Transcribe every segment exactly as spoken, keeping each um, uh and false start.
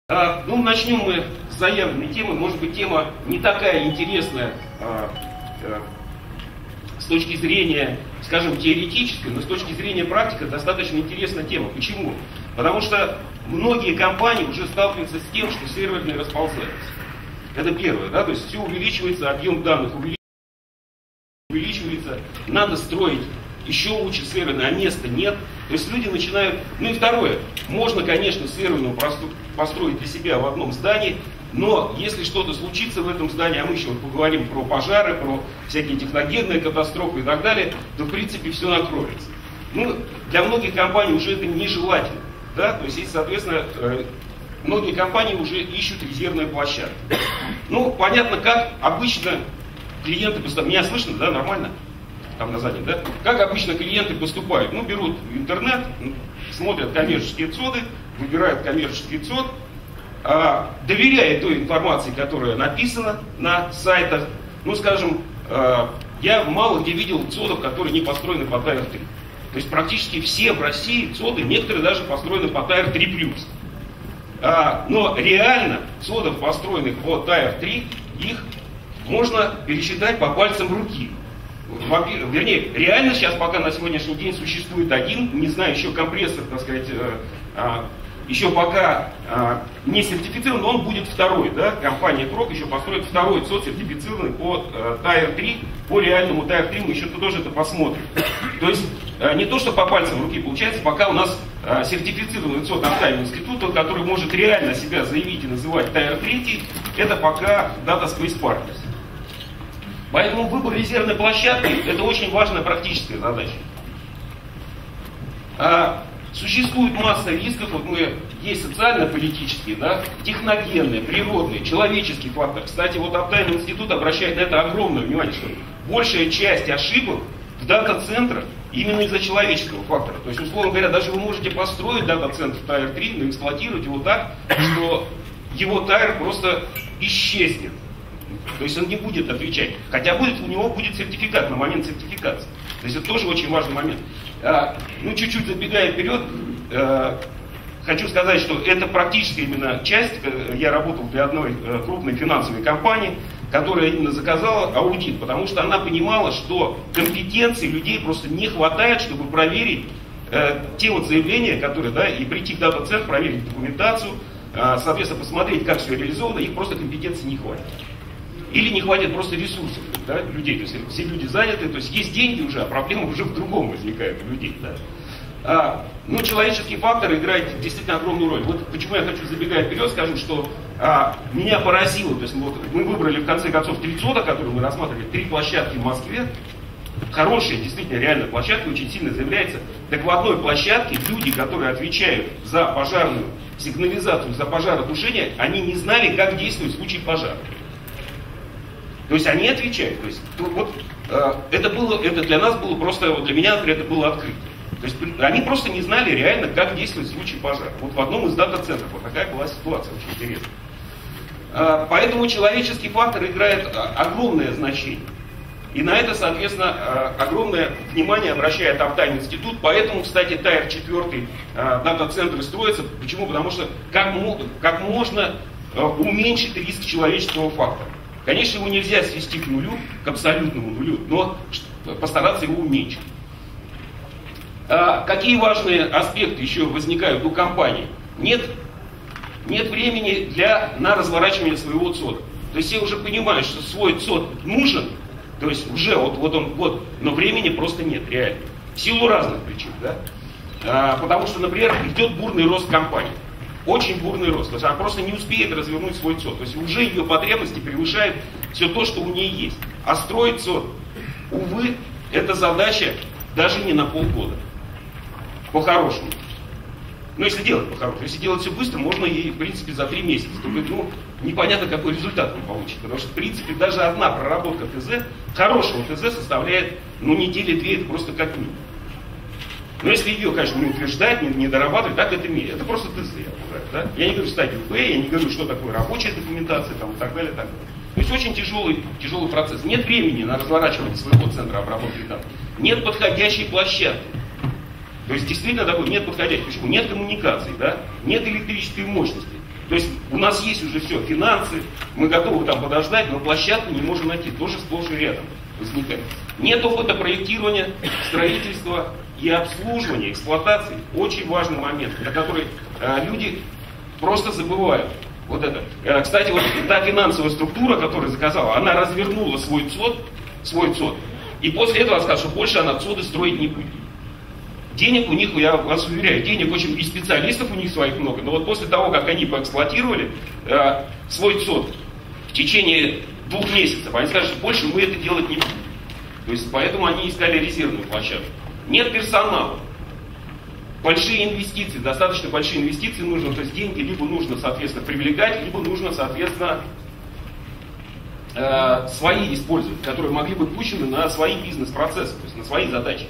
А, ну, начнем мы с заявленной темы. Может быть, тема не такая интересная а, а, с точки зрения, скажем, теоретической, но с точки зрения практики достаточно интересная тема. Почему? Потому что многие компании уже сталкиваются с тем, что серверные расползаются. Это первое, да, то есть все увеличивается, объем данных увеличивается, надо строить еще лучше серверные, а места нет. То есть люди начинают... Ну и второе, можно, конечно, серверную построить для себя в одном здании, но если что-то случится в этом здании, а мы еще вот поговорим про пожары, про всякие техногенные катастрофы и так далее, то в принципе все накроется. Ну, для многих компаний уже это нежелательно. Да? То есть, и, соответственно, многие компании уже ищут резервные площадки. Ну, понятно, как обычно клиенты поступают. Меня слышно, да, нормально? Там на заднем, да? Как обычно клиенты поступают? Ну, берут интернет, смотрят коммерческие цоды, выбирают коммерческий цод, а, доверяя той информации, которая написана на сайтах. Ну, скажем, а, я мало где видел цодов, которые не построены по Тайр три. То есть практически все в России цоды, некоторые даже построены по Тайр три плюс. А, но реально цодов, построенных по Тайр три, их можно пересчитать по пальцам руки. Вернее, реально сейчас пока на сегодняшний день существует один, не знаю, еще компрессор, так сказать, э, э, еще пока э, не сертифицирован, но он будет второй, да, компания Крок еще построит второй цод сертифицированный по э, Тайр три, по реальному Тайр три, мы еще тоже это посмотрим. То есть э, не то, что по пальцам руки получается, пока у нас э, сертифицированный цод Uptime института, который может реально себя заявить и называть Тайр три, это пока Data Space Partners. Поэтому выбор резервной площадки – это очень важная практическая задача. А, существует масса рисков, вот мы, есть социально-политические, да, техногенные, природные, человеческий фактор. Кстати, вот Uptime институт обращает на это огромное внимание, что большая часть ошибок в дата-центрах именно из-за человеческого фактора. То есть, условно говоря, даже вы можете построить дата-центр Тайр три, но эксплуатировать его так, что его Тайр просто исчезнет. То есть он не будет отвечать. Хотя будет, у него будет сертификат на момент сертификации. То есть это тоже очень важный момент. А, ну, чуть-чуть забегая вперед, а, хочу сказать, что это практически именно часть. Я работал для одной а, крупной финансовой компании, которая именно заказала аудит, потому что она понимала, что компетенции людей просто не хватает, чтобы проверить а, те вот заявления, которые, да, и прийти в дата-центр, проверить документацию, а, соответственно, посмотреть, как все реализовано, их просто компетенции не хватит. Или не хватит просто ресурсов, да, людей, то есть все люди заняты, то есть есть деньги уже, а проблема уже в другом возникает у людей. Да. А, ну, человеческий фактор играет действительно огромную роль. Вот почему я хочу, забегая вперед, скажу, что а, меня поразило, то есть вот, мы выбрали в конце концов три цода, которые мы рассматривали, три площадки в Москве, хорошие, действительно реально площадки, очень сильно заявляется. Так в одной площадке люди, которые отвечают за пожарную сигнализацию, за пожаротушение, они не знали, как действовать в случае пожара. То есть они отвечают. То есть, вот, э, это, было, это для нас было просто, вот для меня, например, это было открытие. То есть они просто не знали реально, как действовать в случае пожара. Вот в одном из дата-центров вот такая была ситуация, очень интересная. Э, поэтому человеческий фактор играет огромное значение. И на это, соответственно, э, огромное внимание обращает Uptime институт. Поэтому, кстати, Тайр четыре э, дата-центры строятся. Почему? Потому что как, как можно э, уменьшить риск человеческого фактора. Конечно, его нельзя свести к нулю, к абсолютному нулю, но постараться его уменьшить. А какие важные аспекты еще возникают у компании? Нет, нет времени для, на разворачивание своего цода. То есть все уже понимают, что свой цод нужен, то есть уже вот, вот он, вот, но времени просто нет, реально. В силу разных причин, да? А, потому что, например, идет бурный рост компании. Очень бурный рост. То есть она просто не успеет развернуть свой цод. То есть уже ее потребности превышают все то, что у нее есть. А строить цод, увы, это задача даже не на полгода. По-хорошему. Но если делать по-хорошему. Если делать все быстро, можно и, в принципе, за три месяца. Только, ну, непонятно, какой результат он получит. Потому что, в принципе, даже одна проработка ТЗ, хорошего ТЗ составляет, ну, недели-две, это просто как минимум. Но если ее, конечно, не утверждать, не, не дорабатывать, так это мере. Это просто ТЗ, я говорю, да? Я не говорю стадию П, я не говорю, что такое рабочая документация, там, и так далее, так далее. То есть очень тяжелый, тяжелый процесс. Нет времени на разворачивание своего центра обработки данных. Нет подходящей площадки. То есть действительно такой нет подходящей. Почему? Нет коммуникаций, да? Нет электрической мощности. То есть у нас есть уже все, финансы, мы готовы там подождать, но площадку не можем найти, тоже сплошь и рядом возникает. Нет опыта проектирования, строительства и обслуживания, эксплуатации. Очень важный момент, на который э, люди просто забывают. Вот это. Э, кстати, вот та финансовая структура, которая заказала, она развернула свой ЦОД, свой ЦОД, и после этого сказала, что больше она ЦОДы строить не будет. Денег у них, я вас уверяю, денег очень, и специалистов у них своих много, но вот после того, как они поэксплуатировали э, свой ЦОД в течение двух месяцев, они сказали, что больше мы это делать не будем. То есть поэтому они искали резервную площадку. Нет персонала. Большие инвестиции, достаточно большие инвестиции нужно, то есть деньги либо нужно, соответственно, привлекать, либо нужно, соответственно, э, свои использовать, которые могли быть пущены на свои бизнес-процессы, то есть на свои задачи.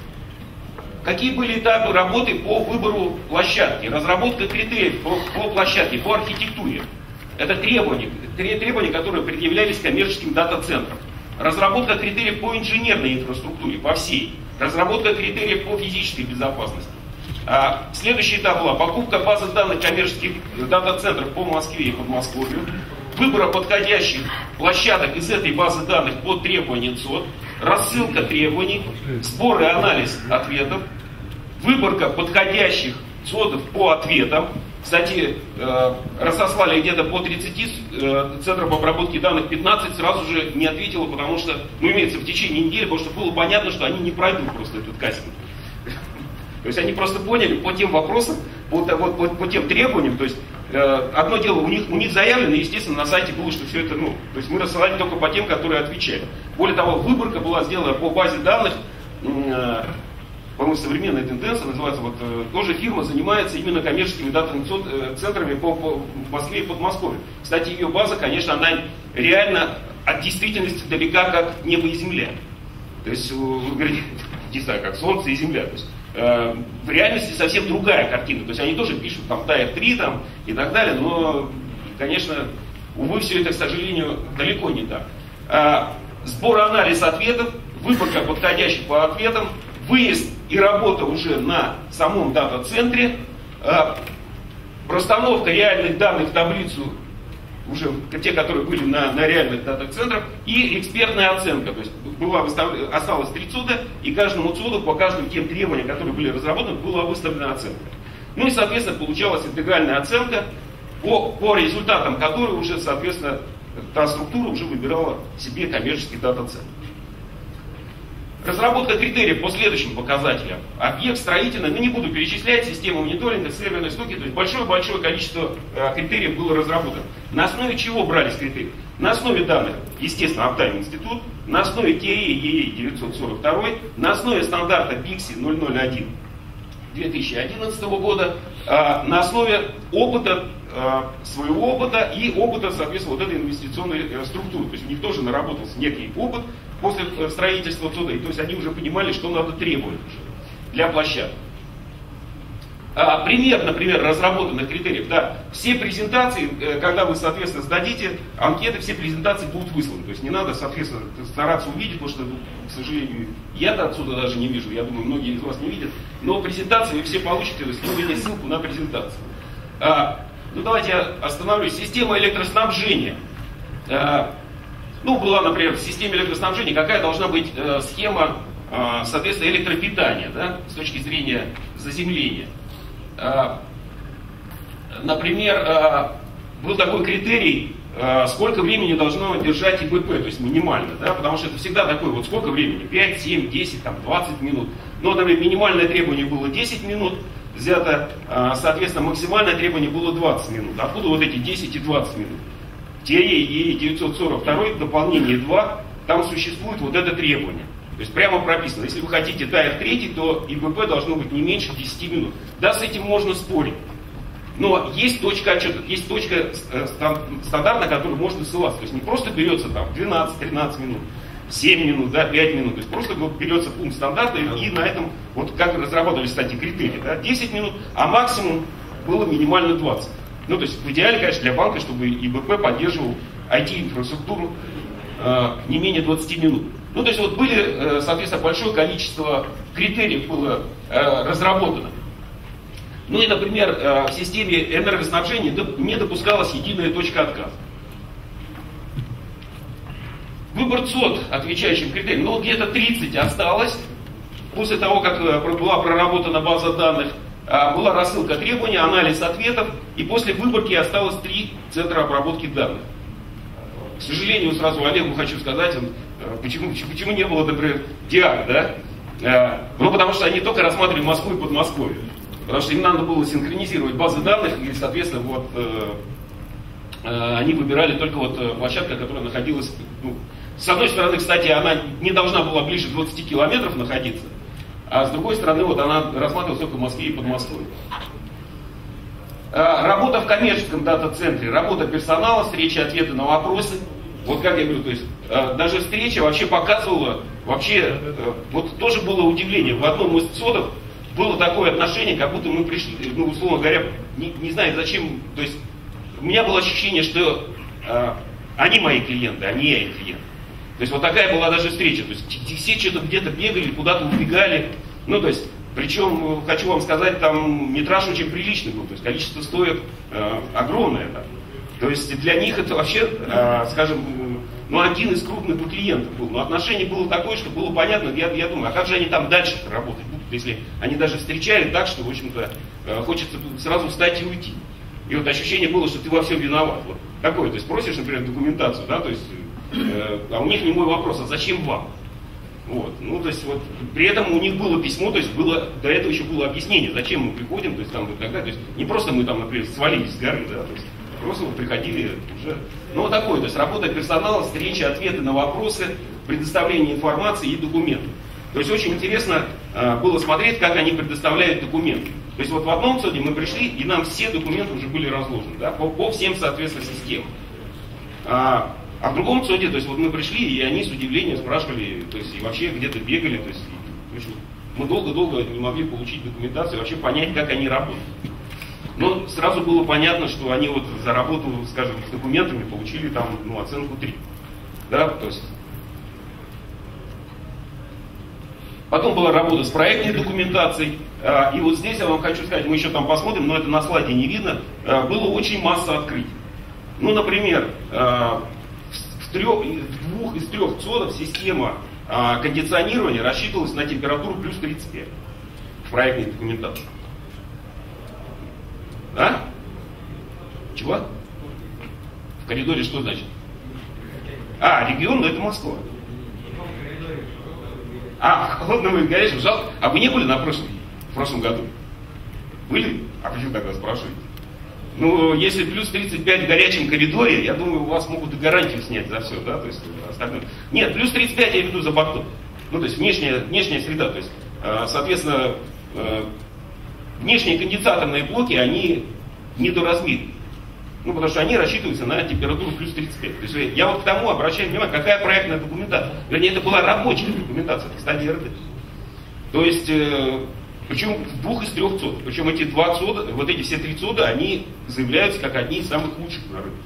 Какие были этапы работы по выбору площадки? Разработка критериев по, по площадке, по архитектуре. Это требования, требования, которые предъявлялись коммерческим дата-центрам. Разработка критериев по инженерной инфраструктуре, по всей. Разработка критериев по физической безопасности. А, следующий этап была покупка базы данных коммерческих дата-центров по Москве и Подмосковью. Выбора подходящих площадок из этой базы данных под требования ЦОД. Рассылка требований, сбор и анализ ответов. Выборка подходящих ЦОДов по ответам. Кстати, э, разослали где-то по тридцати э, центров обработки данных, пятнадцать сразу же не ответило, потому что, ну, имеется в течение недели, потому что было понятно, что они не пройдут просто этот кастинг. То есть они просто поняли по тем вопросам, по, по, по, по тем требованиям, то есть э, одно дело, у них, у них заявлено, естественно, на сайте было, что все это, ну, то есть мы рассылали только по тем, которые отвечали. Более того, выборка была сделана по базе данных, э, по-моему, современная тенденция называется, вот э, тоже фирма занимается именно коммерческими дата-центрами по, по Москве и Подмосковью. Кстати, ее база, конечно, она реально от действительности далека, как небо и земля. То есть, вы говорите, не знаю, как солнце и земля. То есть, э, в реальности совсем другая картина. То есть они тоже пишут там Тайр три там, и так далее, но, конечно, увы, все это, к сожалению, далеко не так. Э, сбор и анализ ответов, выборка подходящих по ответам, выезд и работа уже на самом дата-центре, э, простановка реальных данных в таблицу, уже те, которые были на, на реальных дата-центрах, и экспертная оценка. То есть была выстав... осталось три ЦОДа, и каждому ЦОДу по каждым тем требованиям, которые были разработаны, была выставлена оценка. Ну и, соответственно, получалась интегральная оценка, по, по результатам которой уже, соответственно, та структура уже выбирала себе коммерческий дата-центр. Разработка критериев по следующим показателям. Объект строительный, ну не буду перечислять, система мониторинга, серверные стоки, то есть большое-большое количество э, критериев было разработано. На основе чего брались критерии? На основе данных, естественно, Uptime институт, на основе ти эй и и девятьсот сорок два, на основе стандарта пикси ноль ноль один две тысячи одиннадцатого года, э, на основе опыта, э, своего опыта и опыта, соответственно, вот этой инвестиционной э, структуры. То есть у них тоже наработался некий опыт после строительства ЦОДа, и то есть они уже понимали, что надо требовать для площадки. А, пример, например, разработанных критериев. Да, все презентации, когда вы, соответственно, сдадите анкеты, все презентации будут высланы. То есть не надо, соответственно, стараться увидеть, потому что, к сожалению, я-то отсюда даже не вижу, я думаю, многие из вас не видят. Но презентации вы все получите, то есть вы видите ссылку на презентацию. А, ну давайте я остановлюсь. Система электроснабжения. А, Ну, была, например, в системе электроснабжения, какая должна быть э, схема, э, соответственно, электропитания, да, с точки зрения заземления. Э, например, э, был такой критерий, э, сколько времени должно держать ИБП, то есть минимально, да, потому что это всегда такое, вот сколько времени, пять, семь, десять, там, двадцать минут. Но, например, минимальное требование было десять минут, взято, э, соответственно, максимальное требование было двадцать минут. Откуда вот эти десять и двадцать минут? В ти эй и и девятьсот сорок два, дополнение два, там существует вот это требование. То есть прямо прописано, если вы хотите Тайр три, то ИБП должно быть не меньше десяти минут. Да, с этим можно спорить. Но есть точка отчета, есть точка стандарт, на которую можно ссылаться. То есть не просто берется там двенадцать-тринадцать минут, семь минут, да, пять минут. То есть просто берется пункт стандарта, и, и на этом, вот как разработались, кстати, критерии, да, десять минут, а максимум было минимально двадцать. Ну, то есть в идеале, конечно, для банка, чтобы ИБП поддерживал ай ти-инфраструктуру э, не менее двадцати минут. Ну, то есть вот были, э, соответственно, большое количество критериев было э, разработано. Ну и, например, в системе энергоснабжения не допускалась единая точка отказа. Выбор ЦОД, отвечающим критериям, ну где-то тридцать осталось. После того, как была проработана база данных, была рассылка требований, анализ ответов, и после выборки осталось три центра обработки данных. К сожалению, сразу Олегу хочу сказать, почему, почему не было, например, ДИАК, да? Ну, потому что они только рассматривали Москву и Подмосковье. Потому что им надо было синхронизировать базы данных, и, соответственно, вот, э, э, они выбирали только вот площадку, которая находилась, ну, с одной стороны, кстати, она не должна была ближе двадцати километров находиться, а с другой стороны, вот она рассматривалась только в Москве и Подмосковье. Э, работа в коммерческом дата-центре, работа персонала, встречи, ответы на вопросы. Вот как я говорю, то есть э, даже встреча вообще показывала, вообще, э, вот тоже было удивление, в одном из ЦОДов было такое отношение, как будто мы пришли, ну, условно говоря, не, не знаю зачем, то есть у меня было ощущение, что э, они мои клиенты, а не я их клиент. То есть вот такая была даже встреча, то есть все что-то где-то бегали, куда-то убегали, ну то есть, причем, хочу вам сказать, там метраж очень приличный был, то есть количество стоек э, огромное, да. То есть для них это вообще, э, скажем, ну один из крупных клиентов был, но отношение было такое, что было понятно, я, я думаю, а как же они там дальше работать будут, если они даже встречали так, что, в общем-то, э, хочется сразу встать и уйти. И вот ощущение было, что ты во всем виноват. Вот такое, то есть просишь, например, документацию, да, то есть, э, а у них не мой вопрос, а зачем вам? Вот, ну, то есть, вот, при этом у них было письмо, то есть, было, до этого еще было объяснение, зачем мы приходим, то есть, там, и так далее, то есть, не просто мы там, например, свалились с горы, да, то есть, просто мы приходили уже, ну, вот такое, то есть, работа персонала, встречи, ответы на вопросы, предоставление информации и документов. То есть, очень интересно э, было смотреть, как они предоставляют документы. То есть, вот в одном ЦОДе мы пришли, и нам все документы уже были разложены, да, по, по всем, соответственно, системам. А, А в другом ЦОДе, то есть вот мы пришли, и они с удивлением спрашивали, то есть и вообще где-то бегали, то есть и, в общем, мы долго-долго не могли получить документацию, вообще понять, как они работают. Но сразу было понятно, что они вот за работу, скажем, с документами получили там, ну, оценку три. Да, то есть. Потом была работа с проектной документацией. И вот здесь я вам хочу сказать, мы еще там посмотрим, но это на слайде не видно, было очень масса открытий. Ну, например, в, трех, в двух из трех ЦОДов система кондиционирования рассчитывалась на температуру плюс тридцать пять в проектной документации. Да? Чего? В коридоре что значит? А, регион, но это Москва. А, холодно будет горячим, жалко. А вы не были на прошлом, в прошлом году? Были? А почему тогда спрашиваете? Ну, если плюс тридцать пять в горячем коридоре, я думаю, у вас могут и гарантию снять за все, да, то есть остальное. Нет, плюс тридцать пять я веду за бортом. Ну, то есть внешняя, внешняя среда, то есть, соответственно, внешние конденсаторные блоки, они недоразмерны. Ну, потому что они рассчитываются на температуру плюс тридцать пять. То есть я вот к тому обращаю внимание, какая проектная документация. Вернее, это была рабочая документация, это стадия эр дэ. То есть, э, причем в двух из трех ЦОДов. Причем эти два ЦОДа, вот эти все три ЦОДа, они заявляются как одни из самых лучших на рынке.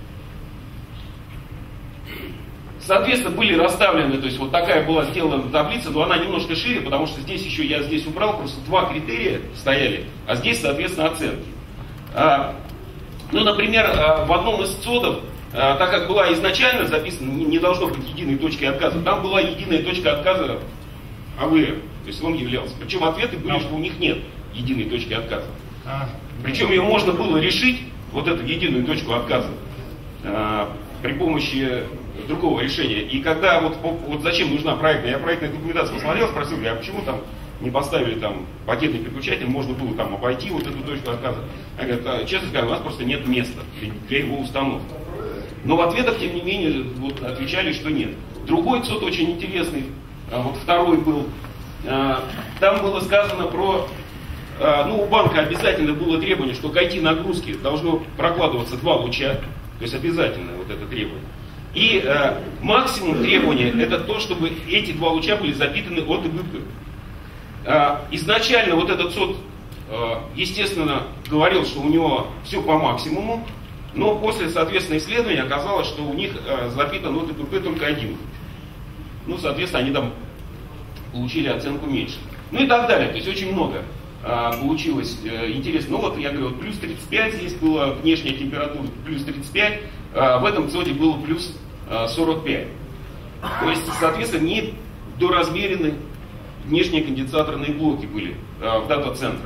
Соответственно, были расставлены, то есть вот такая была сделана таблица, но она немножко шире, потому что здесь еще, я здесь убрал, просто два критерия стояли, а здесь, соответственно, оценки. А, ну, например, в одном из ЦОДов, так как была изначально записана, не должно быть единой точки отказа, там была единая точка отказа а вэ эм, то есть он являлся. Причем ответы были, что у них нет единой точки отказа. Причем ее можно было решить, вот эту единую точку отказа, при помощи другого решения. И когда вот, вот зачем нужна проектная, я проектную документацию посмотрел, спросил, а почему там не поставили там пакетный переключатель, можно было там обойти вот эту точку отказа. Я говорю, а, честно сказать, у нас просто нет места для, для его установки. Но в ответах, тем не менее, вот, отвечали, что нет. Другой ЦОД очень интересный, а, вот второй был, а, там было сказано про, а, ну у банка обязательно было требование, что к ай ти-нагрузке должно прокладываться два луча, то есть обязательно вот это требование. И э, максимум требования это то, чтобы эти два луча были запитаны от и бэ пэ. Э, изначально вот этот ЦОД, э, естественно, говорил, что у него все по максимуму, но после, соответственно, исследования оказалось, что у них э, запитан от и бэ пэ только один. Ну, соответственно, они там получили оценку меньше. Ну и так далее, то есть очень много. а, получилось а, интересно. Ну вот я говорю, плюс тридцать пять здесь была внешняя температура, плюс тридцать пять, а в этом цоде было плюс а, сорок пять. То есть, соответственно, не доразмерены внешние конденсаторные блоки были а, в дата-центрах.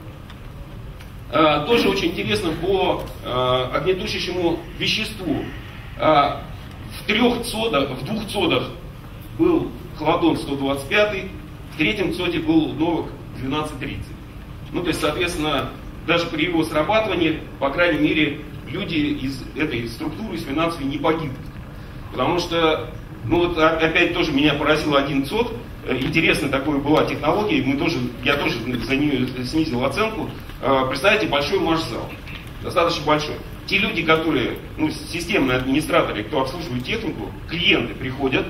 А, тоже очень интересно по а, огнетушащему веществу. А, в трех цодах, в двух цодах был хладон сто двадцать пять, в третьем цоде был новок двенадцать тридцать. Ну, то есть, соответственно, даже при его срабатывании, по крайней мере, люди из этой структуры, из финансовой, не погибнут. Потому что, ну вот опять тоже меня поразил один цод. Интересная такая была технология, мы тоже, я тоже за нее снизил оценку. Представьте, большой марш-зал, достаточно большой. Те люди, которые, ну, системные администраторы, кто обслуживает технику, клиенты приходят,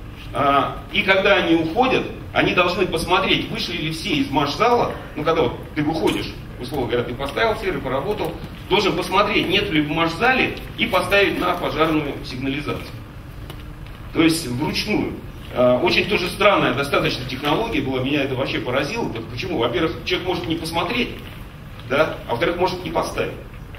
и когда они уходят, они должны посмотреть, вышли ли все из марш-зала. Ну, когда вот ты выходишь, условно говоря, ты поставил сервер, поработал, должен посмотреть, нет ли в марш-зале, и поставить на пожарную сигнализацию. То есть вручную. Очень тоже странная достаточно технология была, меня это вообще поразило. Почему? Во-первых, человек может не посмотреть, да, а во-вторых, может не поставить.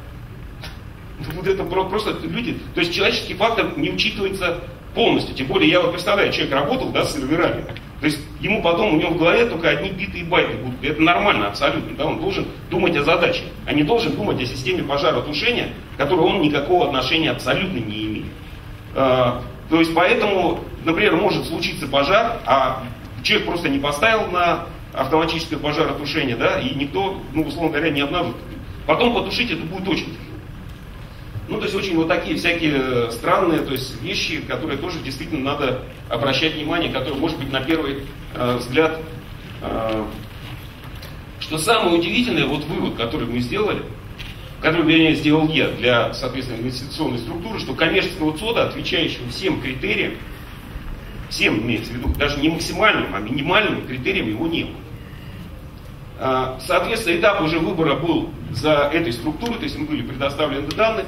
Вот это просто люди, то есть человеческий фактор не учитывается полностью. Тем более, я вот представляю, человек работал, да, с серверами. То есть ему потом, у него в голове только одни биты и байты будут. Это нормально абсолютно. Да? Он должен думать о задаче, а не должен думать о системе пожаротушения, к которой он никакого отношения абсолютно не имеет. А, то есть поэтому, например, может случиться пожар, а человек просто не поставил на автоматическое пожаротушение, да, и никто, ну, условно говоря, не обнаружит. Потом потушить это будет очень тяжело. Ну, то есть очень вот такие всякие странные, то есть вещи, которые тоже действительно надо обращать внимание, которые, может быть, на первый э, взгляд. Э, что самое удивительное, вот вывод, который мы сделали, который, вернее, сделал я для, соответственно, инвестиционной структуры, что коммерческого цода, отвечающего всем критериям, всем имеется в виду, даже не максимальным, а минимальным критериям его не было. Соответственно, этап уже выбора был за этой структурой, то есть им были предоставлены данные.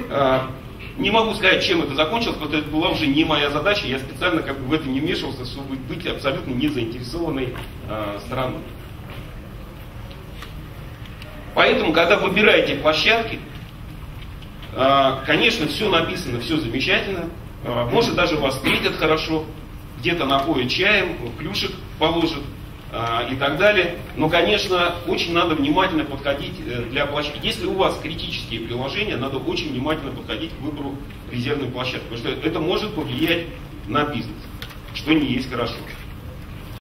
Не могу сказать, чем это закончилось, потому что это была уже не моя задача, я специально как бы в это не вмешивался, чтобы быть абсолютно не заинтересованной стороной. Поэтому, когда выбираете площадки, конечно, все написано, все замечательно, может даже вас встретят хорошо, где-то напоят чаем, плюшек положат и так далее. Но, конечно, очень надо внимательно подходить для площадки. Если у вас критические приложения, надо очень внимательно подходить к выбору резервной площадки, потому что это может повлиять на бизнес, что не есть хорошо.